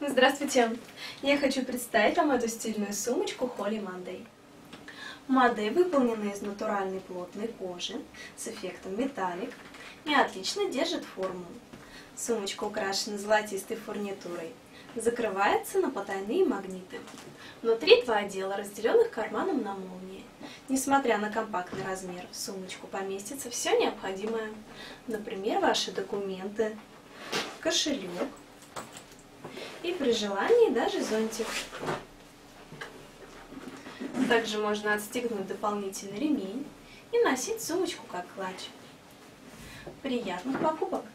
Здравствуйте! Я хочу представить вам эту стильную сумочку Holy Monday. Модель выполнена из натуральной плотной кожи с эффектом металлик и отлично держит форму. Сумочка украшена золотистой фурнитурой. Закрывается на потайные магниты. Внутри два отдела, разделенных карманом на молнии. Несмотря на компактный размер, в сумочку поместится все необходимое. Например, ваши документы, кошелек и при желании даже зонтик. Также можно отстегнуть дополнительный ремень и носить сумочку как клатч. Приятных покупок!